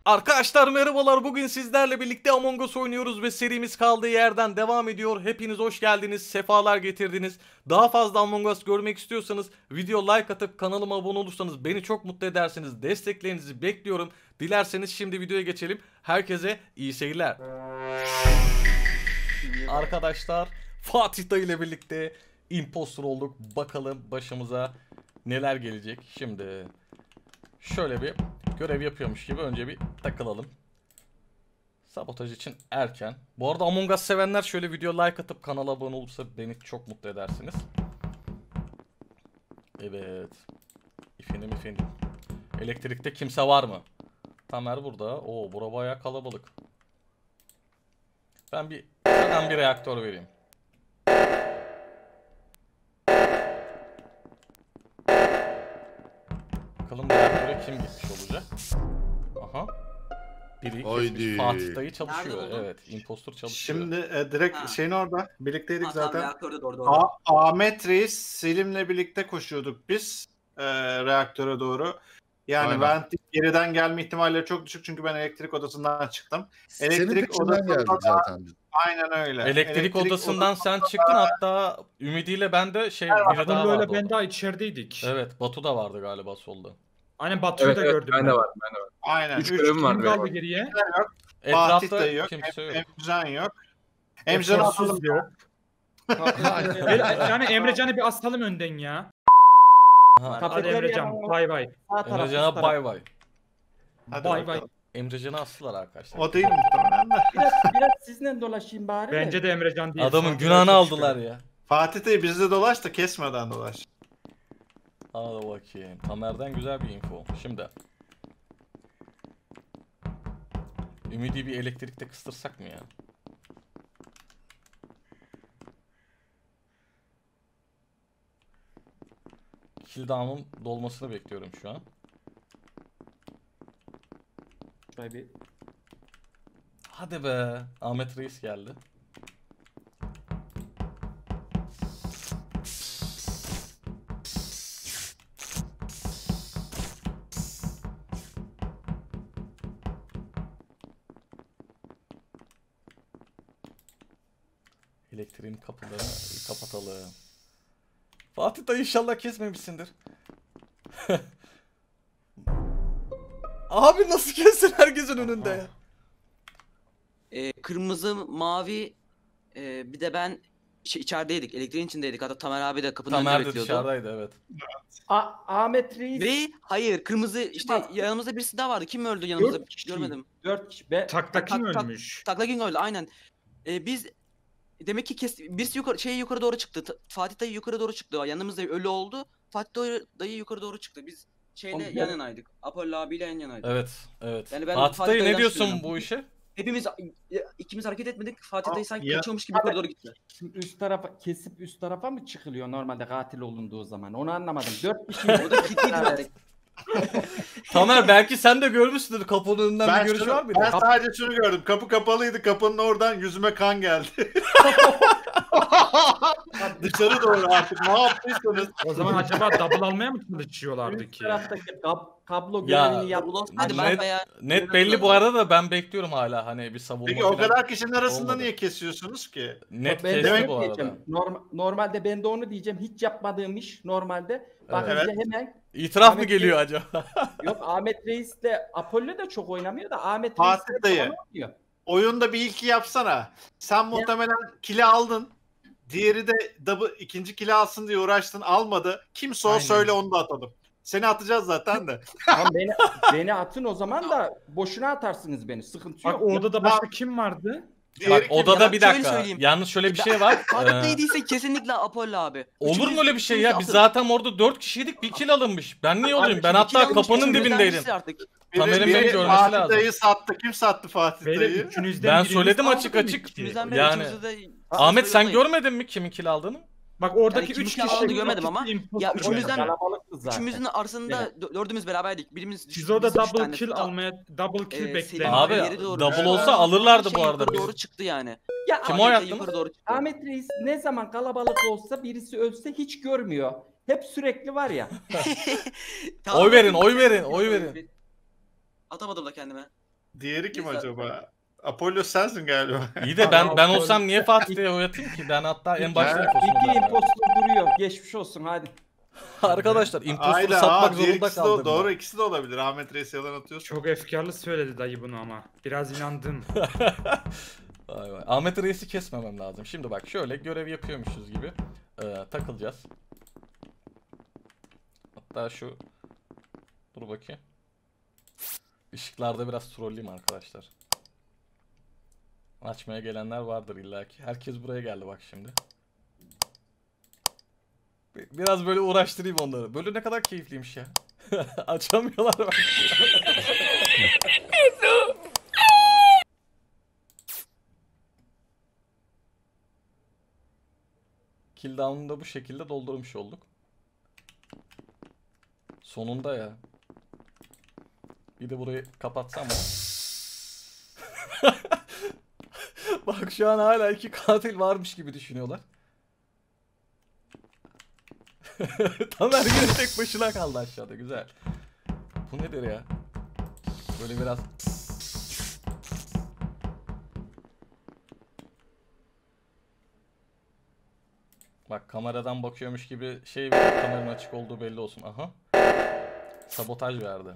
Arkadaşlar merhabalar, bugün sizlerle birlikte Among Us oynuyoruz ve serimiz kaldığı yerden devam ediyor. Hepiniz hoş geldiniz, sefalar getirdiniz. Daha fazla Among Us görmek istiyorsanız video like atıp kanalıma abone olursanız beni çok mutlu edersiniz. Desteklerinizi bekliyorum. Dilerseniz şimdi videoya geçelim. Herkese iyi seyirler. Arkadaşlar Fatih Dayı ile birlikte impostor olduk. Bakalım başımıza neler gelecek. Şimdi şöyle bir görev yapıyormuş gibi önce bir takılalım. Sabotaj için erken. Bu arada Among Us sevenler şöyle video like atıp kanala abone olursa beni çok mutlu edersiniz. Evet. Efendim. Elektrikte kimse var mı? Tamer burada. Oo, bura bayağı kalabalık. Ben bir reaktör vereyim. Bakalım reaktöre kim gitmiş olacak? Aha. Biri kesmiş. Fatih Dayı çalışıyor. Evet. Impostor çalışıyor. Şimdi direkt şeyin orada. Birlikteydik zaten. Reaktörde doğru. Ahmet Reis, Selim'le birlikte koşuyorduk biz reaktöre doğru. Yani ben geriden gelme ihtimalleri çok düşük çünkü ben elektrik odasından çıktım. Elektrik odasından geldik zaten. Aynen öyle. Elektrik odasından sen çıktın, hatta Ümidi'yle ben de biri daha vardı. Ben daha içerideydik. Evet, Batu da vardı galiba solda. Aynen, Batu'yu da gördüm. Ben de var. Aynen. 3 görevim var. Kim kaldı geriye? Fatih da yok. Kimse yok. Emrecan yok. Emrecan asalım. Yok. Yani Emrecan'ı bir asalım önden ya. Hadi Emrecan, bay bay. Emrecan'a bay bay. Bay bay. Emrecan'ı astılar arkadaşlar. O değil muhtemelen de. Biraz sizinle dolaşayım bari. Bence de Emrecan değil. Adamın günahını aldılar ya. Fatih Bey bizde dolaş da kesmeden dolaş. Hadi bakayım. Tamer'den güzel bir info. Şimdi. Ümidi bir elektrikte kıstırsak mı ya? Killdown'un dolmasını bekliyorum şu an. Hadi be. Ahmet Reis geldi. Elektriğin kapılarını kapatalım. Fatih Dayı inşallah kesmemişsindir. Abi nasıl kestin herkesin önünde ya? Kırmızı, mavi, bir de ben içerideydik, elektriğin içindeydik. Hatta Tamer abi de kapının önünde Tamer de bekliyordu. dışarıdaydı, evet. Ahmet Reis. Ve hayır, kırmızı işte yanımızda birisi daha vardı. Kim öldü yanımızda? Görmedim. 4 kişi. Taklakin ölmüş. Taklakin öldü aynen. Biz demek ki birisi yukarı doğru çıktı. Fatih Dayı yukarı doğru çıktı. Yanımızda ölü oldu. Fatih Dayı yukarı doğru çıktı. Biz yan yanaydık. Apollo abiyle yan yanaydık. Evet. Yani ben Fatih Dayı ne Dayı'dan diyorsun şüpheleniyorum. bu işe? İkimiz hareket etmedik. Fatih Dayı sanki kaçıyormuş gibi yukarı doğru gitti. Şimdi üst tarafa kesip üst tarafa mı çıkılıyor normalde katil olunduğu zaman? Onu anlamadım. 4 kişi. Burada kilitledik. Tamer belki sen de görmüşsündür, kapının önünden Ben, bir görüş var mıydı? ben sadece şunu gördüm. Kapı kapalıydı. Kapının oradan yüzüme kan geldi. Dışarı doğru artık ne yaptıysanız. O zaman acaba double almaya mı çalışıyorlardı Üst ki? taraftaki kablo Ya, görevini yap. Hadi ben veya... Net belli bu arada da ben bekliyorum hala hani bir savunma. Peki o falan. kadar kişinin arasında olmadı. niye kesiyorsunuz ki? Net Ben kesti de bu arada. diyeceğim. Normalde ben de onu diyeceğim. Hiç yapmadığım iş normalde. Bakın Evet. hemen. İtiraf mı Ahmet geliyor Reis- acaba? Yok, Ahmet Reis de Apollo da çok oynamıyor da Ahmet Fatih Reis de Dayı. oynuyor. Oyunda bir ilki yapsana. Sen muhtemelen kili aldın. Diğeri de ikinci kili alsın diye uğraştın, almadı. Kimse o Aynen. söyle, onu da atalım. Seni atacağız zaten de. Tamam, beni atın o zaman da boşuna atarsınız beni. Sıkıntı Bak yok. orada da başka kim vardı? Bak Diğeri odada Ya bir şöyle dakika. söyleyeyim. Yalnız şöyle bir şey var. Fatih Dayı değilse kesinlikle Apollo abi. Olur mu öyle bir şey ya? Biz Atın. zaten orada 4 kişiydik, bir kill alınmış. Ben niye olayım? Ben Şimdi hatta ikili almış, kapının üçümüzden dibindeydim. birisi artık. Tamer'in beni görmesi Fatih lazım. Dayı sattı. Kim sattı Fatih Beyler Dayı? üçünüzden Ben biriniz söyledim aldı açık mı açık. ki? İkimizden biri Yani ikimizi de... Ahmet sen Söylemeyin. görmedin mi kimin kill aldığını? Bak oradaki Yani 3 kim kişi aldı görmedim ama. Ya üçümüzden Kalabalıktı zaten. üçümüzün arasında dördümüz beraberdik. Birimiz Siz orada biz üç double tane- kill almaya double kill Selim bekleyin. Abi, yeri doğru. double Evet. olsa alırlardı bu Şey arada. yukarı Biz- doğru çıktı yani. Ya Kim Ahmet oy de attınız? yukarı doğru çıktı. Ahmet Reis ne zaman kalabalık olsa birisi ölse hiç görmüyor. Hep sürekli var ya. Tamam. Oy verin, oy verin, oy verin. Atamadım da kendime. Diğeri kim Neyse. acaba? Apollo sensin galiba. İyi de ben olsam niye Fatih Dayı oynatayım ki? Ben hatta en başta impostor İki oynarım. impostor duruyor. Geçmiş olsun hadi. Arkadaşlar impostoru Aynen, satmak diğer zorunda ikisi de kaldım. doğru, ikisi de olabilir. Ahmet Reis yalan atıyorsun. Çok efkarlı söyledi dayı bunu ama. Biraz inandım. Vay vay. Ahmet Reis'i kesmemem lazım. Şimdi bak şöyle görev yapıyormuşuz gibi takılacağız. Hatta şu... Dur bakayım. Işıklarda biraz trolleyim arkadaşlar. Açmaya gelenler vardır illaki. Herkes buraya geldi bak şimdi. Biraz böyle uğraştırayım onları. Böyle ne kadar keyifliymiş ya. Açamıyorlar bak. Killdown'u da bu şekilde doldurmuş olduk. Sonunda ya. Bir de burayı kapatsam mı? Bak şu an hala 2 katil varmış gibi düşünüyorlar. Tamer yine tek başına kaldı aşağıda. Güzel. Bu nedir ya? Böyle biraz... Bak kameradan bakıyormuş gibi şey kameranın açık olduğu belli olsun. Aha. Sabotaj verdi.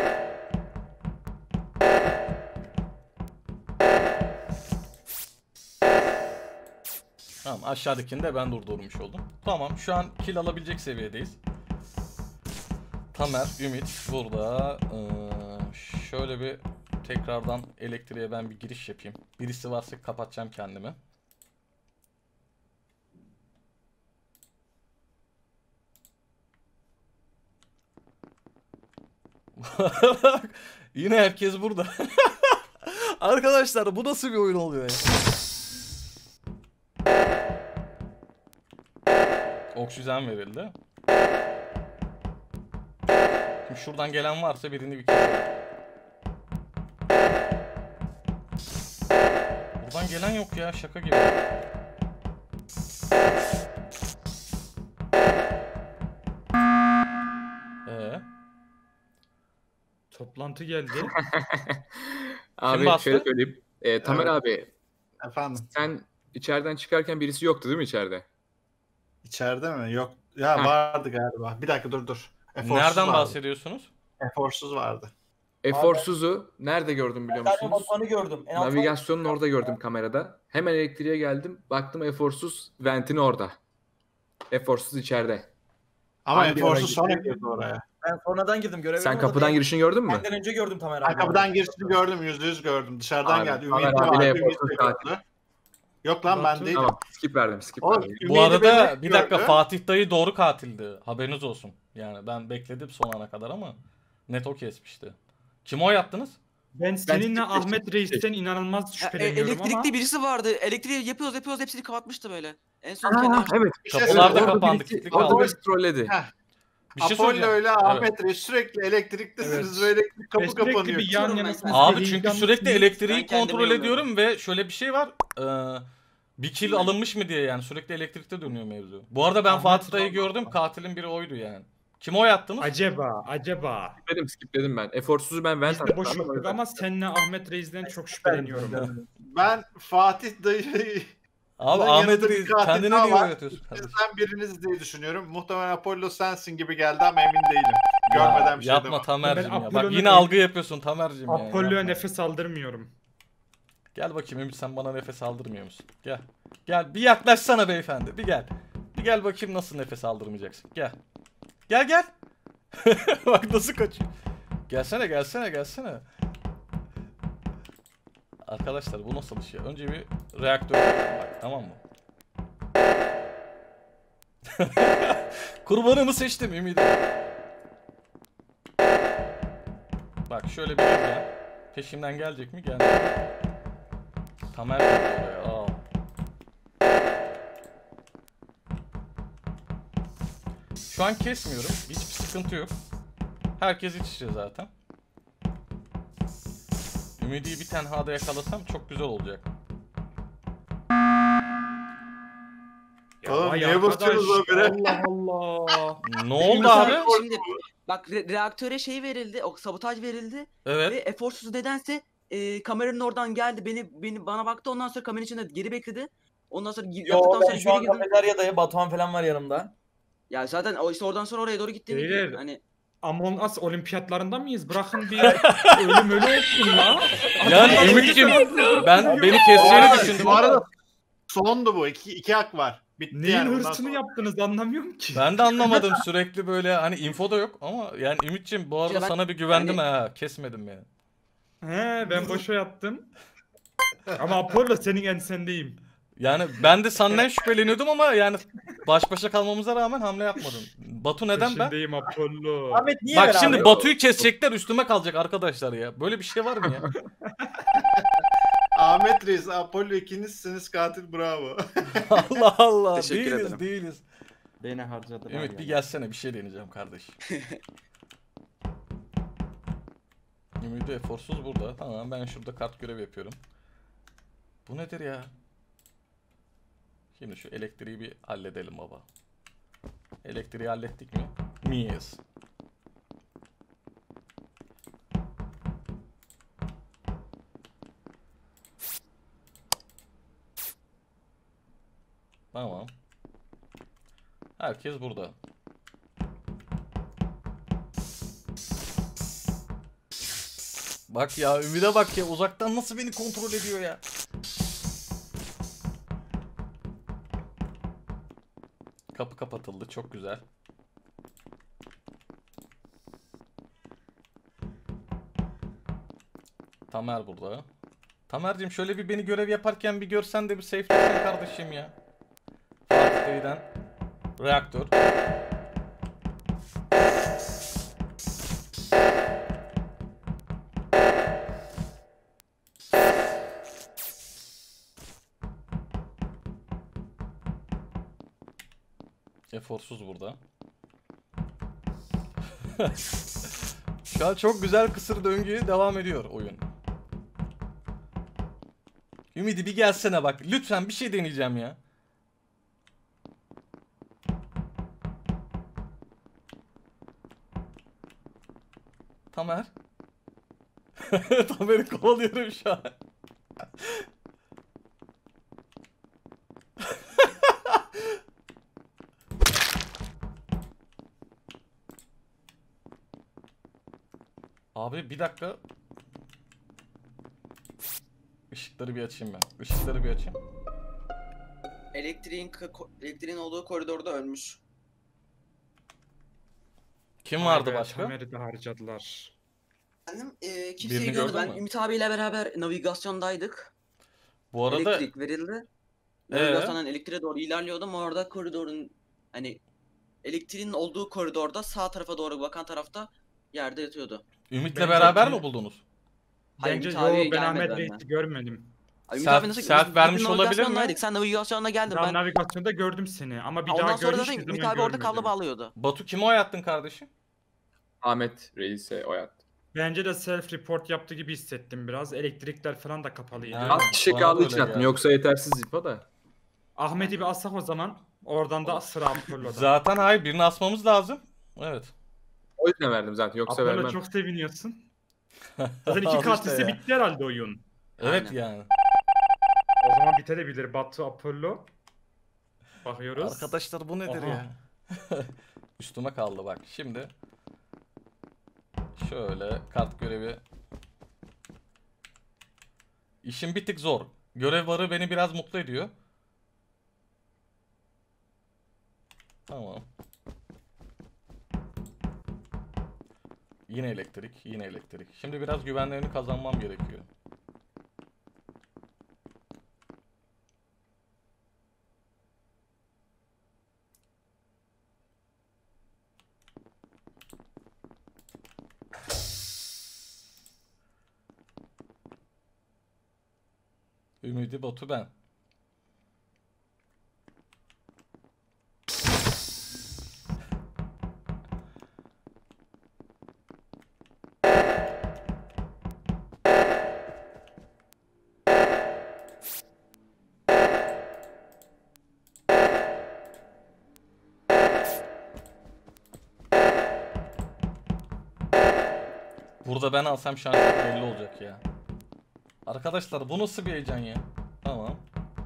Tamam aşağıdakini de ben durdurmuş oldum. Tamam şu an kill alabilecek seviyedeyiz. Tamer, Ümit burada. Şöyle bir tekrardan elektriğe ben bir giriş yapayım. Birisi varsa kapatacağım kendimi. Yine herkes burada. Arkadaşlar bu nasıl bir oyun oluyor ya? Oksijen verildi. Şimdi şuradan gelen varsa birini bir keselim. Buradan gelen yok ya, şaka gibi. Toplantı geldi. Abi bastı? şöyle söyleyeyim. Tamer Evet. abi Efendim. sen içeriden çıkarken birisi yoktu değil mi içeride? İçeride mi? Yok. Ya Heh. vardı galiba. Bir dakika dur. Eforsuz Nereden vardı. bahsediyorsunuz? Eforsuz vardı. Eforsuz'u nerede gördüm biliyor Ben musunuz? motorunu gördüm. En altta- Navigasyonun orada gördüm kamerada. Hemen elektriğe geldim. Baktım Eforsuz ventin orada. Eforsuz içeride. Ama Hangi Eforsuz ara sonra gitti? girdi oraya. Ben sonradan girdim. Görevim Sen orada kapıdan değil. girişini gördün mü? Benden önce gördüm Tamer abi. Ben kapıdan girişini gördüm. %100 gördüm. Dışarıdan Abi, geldi. Tamer Ümit de abiyle vardı. Ümit Eforsuz de katil. gördü. Yok lan ben Batu. değilim. Tamam skip verdim skip Oğlum, verdim. Bu Ümidi arada beni bir dakika gördü. Fatih dayı doğru katildi. Haberiniz olsun. Yani ben bekledim son ana kadar ama net o kesmişti. Kim oy attınız? Ben seninle seçtim, Ahmet Reis'ten inanılmaz şüpheleniyorum Elektrikte ama. birisi vardı. Elektriği yapıyoruz hepsini kapatmıştı böyle. En son Aa, kendi evet. Bir şey Kapılar da söyleyeyim. Orada kapandı. birisi- kilitli Orada kaldı. birisi trolledi. Bir şey Apollo söyleyeceğim. ile Ahmet Reis sürekli elektriktesiniz ve elektrik kapı Sürekli kapanıyor. bir yan yana. Abi çünkü sürekli elektriği Ben kendimi kontrol yorumladım. ediyorum ve şöyle bir şey var. Bir kill alınmış mı diye yani sürekli elektrikte dönüyor mevzu. Bu arada ben Ahmet Fatih dayı Reis- gördüm. Katilin biri oydu yani. Kim oy attınız? Acaba. Skipledim ben. Eforsuz'u ben Biz de boş yoktuk ama seninle Ahmet Reis'den çok şüpheleniyorum. Ben Fatih dayı Abi Bunun Ahmet yanında bir Reis katil kendine daha niye var. oynatıyorsun kardeşim? sizden biriniz diye düşünüyorum. Muhtemelen Apollo sensin gibi geldi ama emin değilim. Görmeden bir şey yapma demem. Tamer'cim Ben ya. Bak Apollo'nun yine algı yapıyorsun Tamer'cim ya. Apollo'ya yapma. nefes aldırmıyorum. Gel bakayım Ümit sen bana nefes aldırmıyor musun? Gel. Gel bir yaklaşsana beyefendi. Bir gel. Bir gel bakayım nasıl nefes aldırmayacaksın. Gel. Gel. Bak nasıl kaçıyor. Gelsene. Arkadaşlar bu nasıl bir şey? Önce bir reaktör yapalım bak tamam mı? Kurbanımı seçtim Ümit. Bak şöyle bir gel. Peşimden gelecek mi? Gelmedi. Tamer geldi oraya. Aa. Şu an kesmiyorum. Hiçbir sıkıntı yok. Herkes iç içe zaten. Ümidi'yi bir tenhada yakalasam çok güzel olacak. Oğlum vay niye basıyorsunuz o bire? Allah Allah. Ne oldu abi? Şimdi bak reaktöre şey verildi, o sabotaj verildi ve Evet. eforsuz nedense kameranın oradan geldi bana baktı, ondan sonra kameranın içinde geri bekledi. Ondan sonra Yo yaptıktan sonra ben şu an geri girdim. kafeteryadayım. Batuhan falan var yanımda. Ya zaten o işte oradan sonra oraya doğru gittiğini Beyler. hani Among Us olimpiyatlarında mıyız? Bırakın bir ölüm olsun la. Yani Ümit'ciğim beni keseceğini düşündüm Bu ama arada sondu bu. İki hak var. Bitti Neyin yani. Bundan hırsını sonra- yaptınız anlamıyorum ki. ben de anlamadım, sürekli böyle hani info da yok ama yani Ümit'ciğim bu arada Ya ben- sana bir güvendim yani- ha, kesmedim yani. He ben boşa yattım. Ama Apollo senin ensendeyim. Yani ben de senden şüpheleniyordum ama yani baş başa kalmamıza rağmen hamle yapmadın. Batu neden ben? Peşindeyim Apollo. Ahmet niye Bak ben şimdi abi? Batu'yu kesecekler, üstüme kalacak arkadaşlar ya. Böyle bir şey var mı ya? Ahmet Reis, Apollo ikinizsiniz, katil bravo. Allah Allah. Teşekkür Değiliz ederim. değiliz. Beni harcadılar Ümit ya. bir gelsene, bir şey deneyeceğim kardeş. Ümit eforsuz burada. Tamam, ben şurada kart görevi yapıyorum. Bu nedir ya? Şimdi şu elektriği bir halledelim baba. Elektriği hallettik mi? Miyiz? Tamam. Herkes burada. Bak ya, Ümit'e bak ya, uzaktan nasıl beni kontrol ediyor ya. Kapı kapatıldı, çok güzel. Tamer burada. Tamer'cim şöyle bir beni görev yaparken bir görsen de bir safe'lesin kardeşim ya. Fatih Bey'den reaktör. Eforsuz burada. Şu an çok güzel kısır döngüye devam ediyor oyun. Ümidi bir gelsene bak. Lütfen bir şey deneyeceğim ya. Tamer. Tamer'i kovalıyorum şu an. Abi bir dakika. Işıkları bir açayım ben. Işıkları bir açayım. Elektriğin olduğu koridorda ölmüş. Kim vardı Vay be, başka? Tamer'i de harcadılar. Efendim Birini kimseyi görmedim. gördün Ben mü? Ümit abiyle beraber navigasyondaydık. Bu arada Elektrik verildi. Navigasyondan elektriğe doğru ilerliyordum. Orada koridorun hani elektriğin olduğu koridorda sağ tarafa doğru bakan tarafta yerde yatıyordu. Ümit'le Bence beraber ki- mi buldunuz? Hayır, Bence Ümit yo abi ben gelmedi Ahmet benden. Reis'i görmedim. Ay, Ümit Self- abi nasıl self vermiş olabilir mi? navigasyondaydık. Sen navigasyonda geldin. Ben Ben navigasyonda gördüm seni ama bir ondan daha sonra görüş zaten yüzümü Ümit abi orada kablo görmedim. bağlıyordu. Batu kimi oy attın kardeşim? Ahmet Reis'e oy attı. Bence de self report yaptı gibi hissettim biraz. Elektrikler falan da kapalıydı. Yani- Az kişi bana kaldı da hiç öyle attım. geldi. Yoksa yetersiz İpo da. Ahmet'i bir alsak o zaman. Oradan da sıra Apollo'da. Zaten hayır, birini asmamız lazım. Evet. O yüzden verdim zaten. Yoksa Apollo vermem. çok seviniyorsun. Zaten iki Al katilse işte ya. bitti herhalde oyun. Evet Aynen. yani. O zaman bitebilir Batu Apollo. Bakıyoruz. Arkadaşlar bu nedir Aha. ya? Üstüme kaldı bak. Şimdi şöyle kart görevi. İşim bir tık zor. Görev varı beni biraz mutlu ediyor. Tamam. Yine elektrik, yine elektrik. Şimdi biraz güvenlerini kazanmam gerekiyor. Ümidi, Batu, ben. Burada ben alsam şans belli olacak ya. Arkadaşlar bu nasıl bir heyecan ya? Tamam.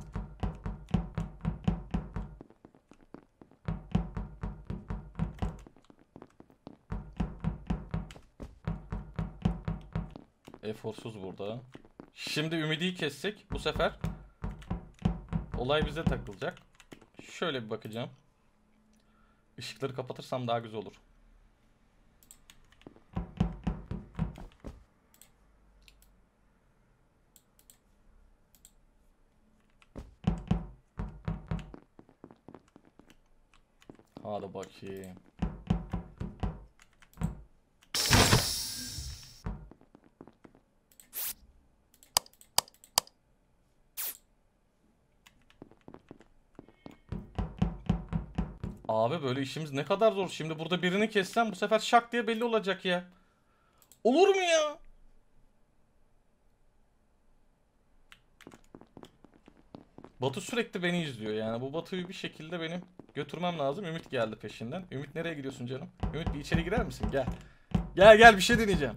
Eforsuz burada. Şimdi Ümidi'yi kessek bu sefer olay bize takılacak. Şöyle bir bakacağım. Işıkları kapatırsam daha güzel olur. Hadi bakayım. Abi böyle işimiz ne kadar zor. Şimdi burada birini kessem bu sefer şak diye belli olacak ya. Olur mu ya? Batu sürekli beni izliyor yani. Bu Batu'yu bir şekilde benim götürmem lazım. Ümit geldi peşinden. Ümit nereye gidiyorsun canım? Ümit bir içeri girer misin? Gel. Gel gel bir şey deneyeceğim.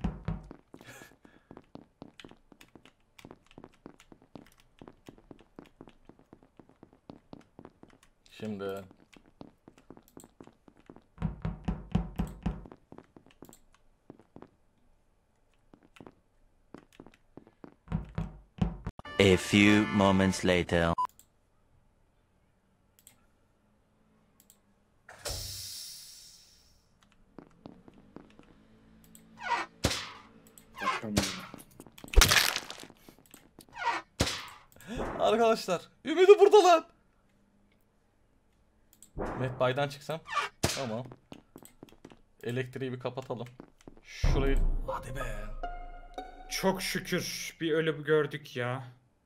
Şimdi A few moments later. arkadaşlar Ümidi burada lan. Met baydan çıksam. Tamam. Elektriği bir kapatalım. Şurayı. Hadi be. Çok şükür bir ölü gördük ya.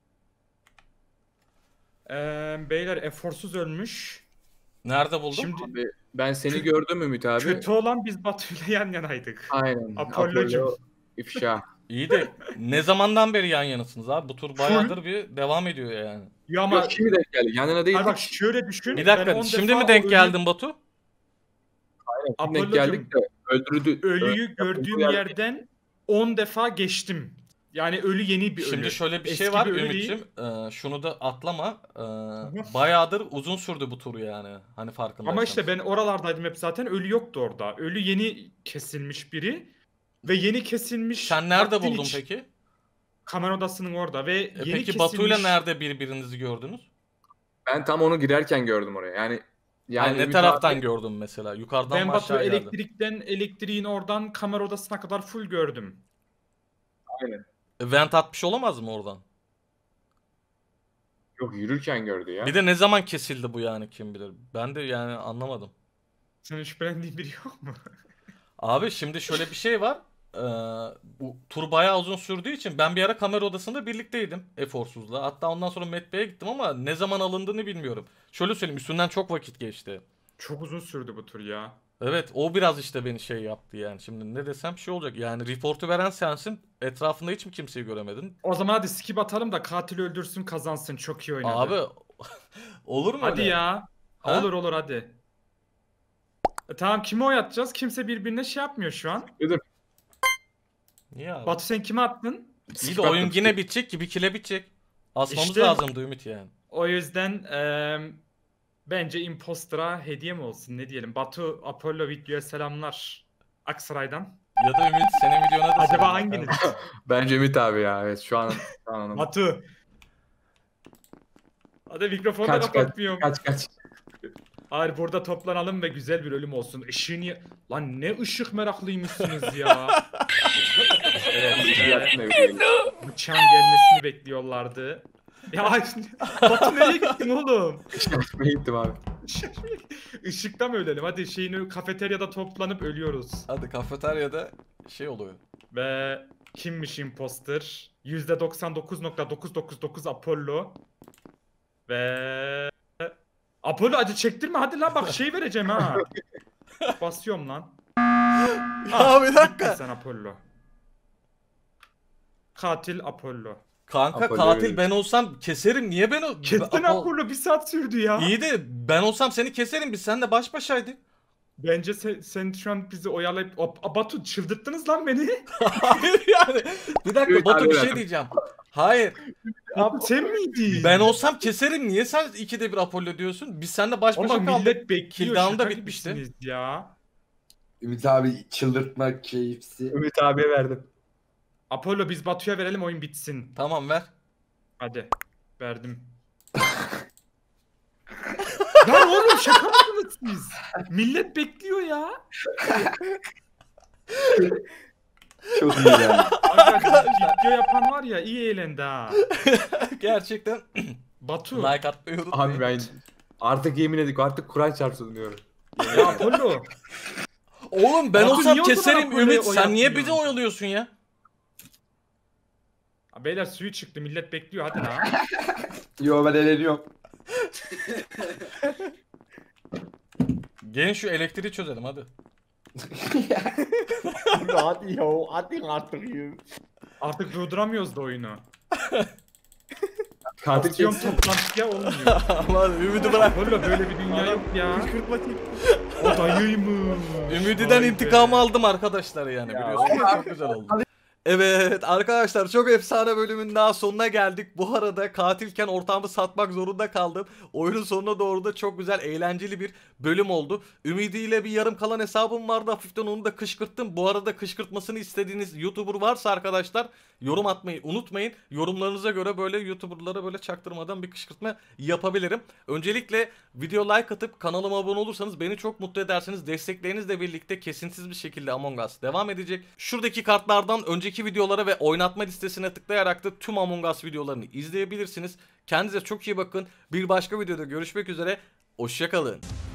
Beyler eforsuz ölmüş. Nerede buldun? Şimdi Abi, ben seni gördüm Ümit abi. kötü olan biz Batu'yla yan yanaydık. Aynen. Apollo'cum. Apollo ifşa. İyi de ne zamandan beri yan yanasınız abi? Bu tur bayağıdır bir devam ediyor yani. Ya ama Yok şimdi denk geldi. Yanına değil. Hayır bak şöyle düşün. Bir ben dakika 10 şimdi defa mi denk o geldin Batu? Aynen. Denk geldik de öldürdü. Ölüyü gördüğüm yerden 10 defa geçtim. Yani ölü yeni bir ölü. Şimdi şöyle bir Eski şey var bir ölü değil. Ümit'ciğim. Şunu da atlama. Bayağıdır uzun sürdü bu tur yani. Hani farkındaysanız. Ama işte ben oralardaydım hep zaten. Ölü yoktu orada. Ölü yeni kesilmiş biri. Ve yeni kesilmiş... Sen nerede vaktin buldun peki? Kamera odasının orada ve yeni Peki kesilmiş... Batu'yla nerede birbirinizi gördünüz? Ben tam onu girerken gördüm oraya. Yani ne Ümit taraftan abi- gördün mesela? Yukarıdan Ben mı Batu aşağı geldin? elektriğin oradan kamera odasına kadar full gördüm. Aynen. Vent atmış olamaz mı oradan? Yok yürürken gördü ya. Bir de ne zaman kesildi bu yani kim bilir? Ben de yani anlamadım. Senin şüphelendiğin biri yok mu? Abi şimdi şöyle bir şey var. Bu tur bayağı uzun sürdüğü için ben bir ara kamera odasında birlikteydim Eforsuz'la. Hatta ondan sonra Met Bey'e gittim ama ne zaman alındığını bilmiyorum. Şöyle söyleyeyim üstünden çok vakit geçti. Çok uzun sürdü bu tur ya. Evet o biraz işte beni şey yaptı yani. Şimdi ne desem şey olacak yani reportu veren sensin. Etrafında hiç mi kimseyi göremedin? O zaman hadi skip atalım da katil öldürsün kazansın. Çok iyi oynadı. Abi olur mu Hadi öyle? ya. Ha? Olur hadi. Tamam kime oy atacağız? Kimse birbirine şey yapmıyor şu an. Niye abi? Batu sen kime attın? İyi de oyun yine bitecek ki bir kile bitecek. Asmamız İşte- lazımdı Ümit yani. O yüzden bence Imposter'a hediye mi olsun ne diyelim. Batu Apollo videoya selamlar. Aksaray'dan. Ya da Ümit senin videona da Acaba selam. hanginiz? Bence Ümit abi ya. Evet şu an anladım. Batu. Hadi mikrofonu da Kaç kapatmıyorum. kaç. Hayır burada toplanalım ve güzel bir ölüm olsun. Işığını... Lan ne ışık meraklıymışsınız ya. Bıçağın gelmesini bekliyorlardı. Ya Batu nereye gittin oğlum? Açmaya gittim abi. Işıkta mı ölelim? Hadi şeyini kafeteryada toplanıp ölüyoruz. Hadi kafeteryada şey oluyor. Ve kimmiş imposter? %99.999 Apollo. Ve... Apollo acı çektirme hadi lan bak şey vereceğim ha. Basıyorum lan. Ya bir Gittin dakika. sen Apollo. Katil Apollo. Kanka Apollo katil öyle. ben olsam keserim. Niye ben o... Kestin Apo- Apollo bir saat sürdü ya. İyi de ben olsam seni keserim. Biz seninle baş başaydık. Bence sen şu an bizi oyalayıp... Batu çıldırttınız lan beni. Hayır yani. Bir dakika Evet, Batu abi, bir şey evet. diyeceğim. Hayır. Abi sen miydin? Ben olsam keserim. Niye sen 2'de 1 Apollo diyorsun? Biz seninle baş başa Ama kaldık. millet bekliyor. Killdown'da Şaka bitmişti. gibisiniz ya. Ümit abi çıldırtma keyifsi. Ümit abiye verdim. Apollo biz Batu'ya verelim oyun bitsin. Tamam ver. Hadi. Verdim. Ya oğlum şaka mısınız siz? Millet bekliyor ya. Çok iyi ya. Arkadaşlar video yapan var ya iyi eğlendi ha. Gerçekten Batu. like atmayı unutmayın. Abi ben artık yemin ediyorum artık Kur'an çarpsın diyorum. Ya Apollo. Oğlum ben Batu, olsam niye o zaman keserim Apollo'ya Ümit. oy Sen niye atmıyorsun? bizi oyalıyorsun ya? Beyler suyu çıktı millet bekliyor hadi lan. Yo ben eğleniyorum. Gelin şu elektriği çözelim hadi. Hadi ya, hadi artık ya. Artık durduramıyoruz da oyunu. Katil Aksiyon kesin. toplantıya olmuyor. Aman Ümidi bırak. Apollo böyle bir dünya yok ya. O dayıymış. Ümididen Vay intikamı be. aldım arkadaşlar yani biliyorsunuz. Çok güzel oldu. Evet arkadaşlar çok efsane bölümün daha sonuna geldik. Bu arada katilken ortağımı satmak zorunda kaldım. Oyunun sonuna doğru da çok güzel eğlenceli bir bölüm oldu. Ümidiyle bir yarım kalan hesabım vardı. Hafiften onu da kışkırttım. Bu arada kışkırtmasını istediğiniz YouTuber varsa arkadaşlar yorum atmayı unutmayın. Yorumlarınıza göre böyle YouTuber'lara böyle çaktırmadan bir kışkırtma yapabilirim. Öncelikle video like atıp kanalıma abone olursanız beni çok mutlu edersiniz. Desteklerinizle birlikte kesintisiz bir şekilde Among Us devam edecek. Şuradaki kartlardan önceki videolara ve oynatma listesine tıklayarak da tüm Among Us videolarını izleyebilirsiniz. Kendinize çok iyi bakın. Bir başka videoda görüşmek üzere. Hoşça kalın.